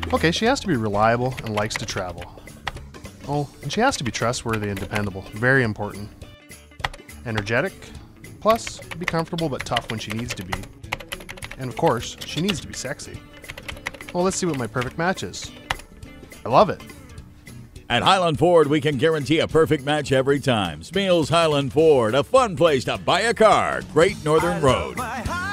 Okay, she has to be reliable and likes to travel. Oh, and she has to be trustworthy and dependable. Very important. Energetic. Plus, be comfortable but tough when she needs to be. And of course, she needs to be sexy. Well, let's see what my perfect match is. I love it. At Highland Ford, we can guarantee a perfect match every time. Smyl's Highland Ford, a fun place to buy a car. Great Northern Road.